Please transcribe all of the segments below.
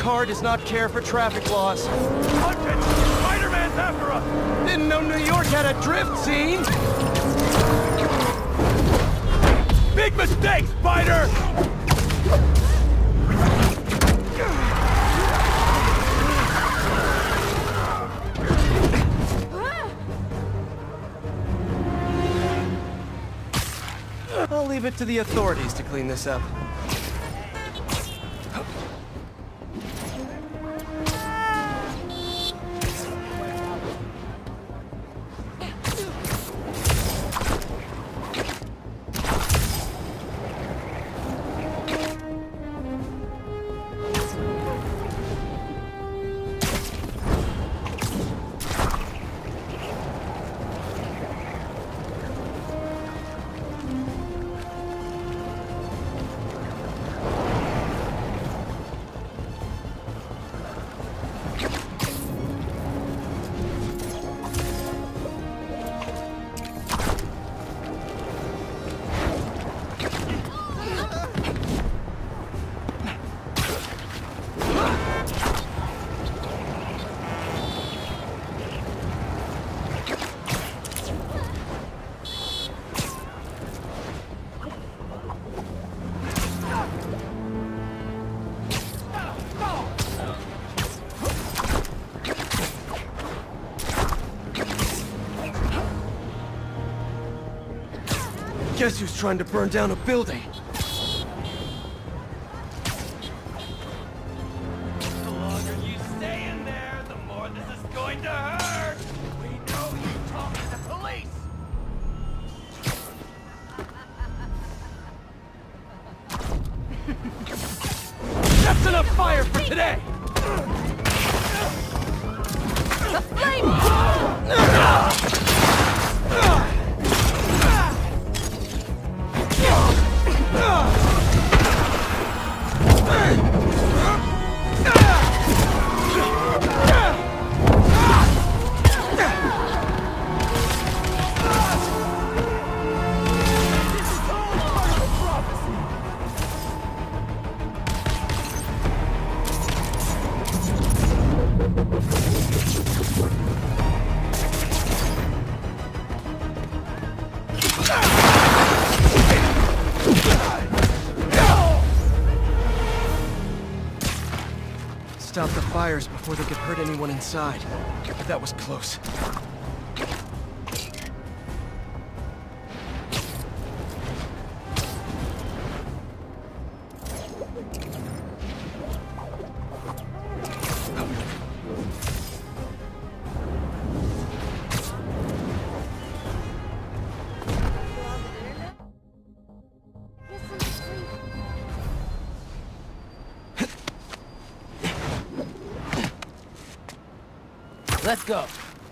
car does not care for traffic laws. Punch it! Spider-Man's after us! Didn't know New York had a drift scene! Big mistake, Spider! I'll leave it to the authorities to clean this up. Guess who's trying to burn down a building? The longer you stay in there, the more this is going to hurt! We know you talked to the police! That's enough fire for today! The flame! Stop the fires before they could hurt anyone inside. But that was close. Let's go.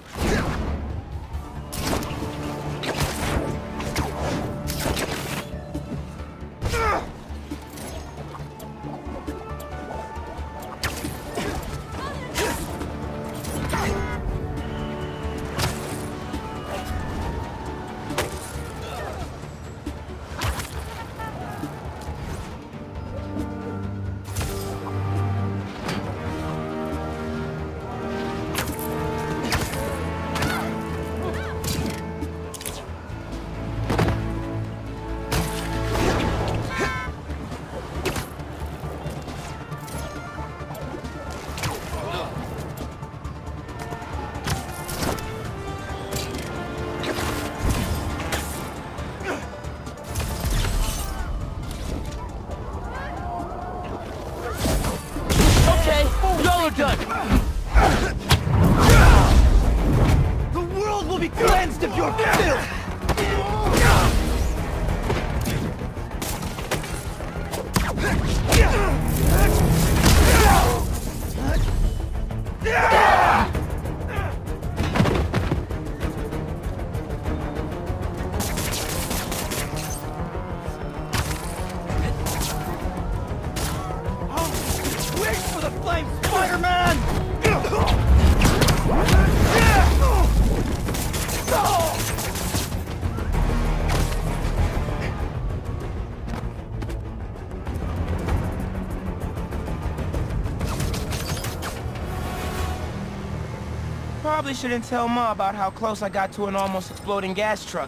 Done. The world will be cleansed of your filth! Wait for the flame, Spider-Man! probably shouldn't tell Ma about how close I got to an almost exploding gas truck.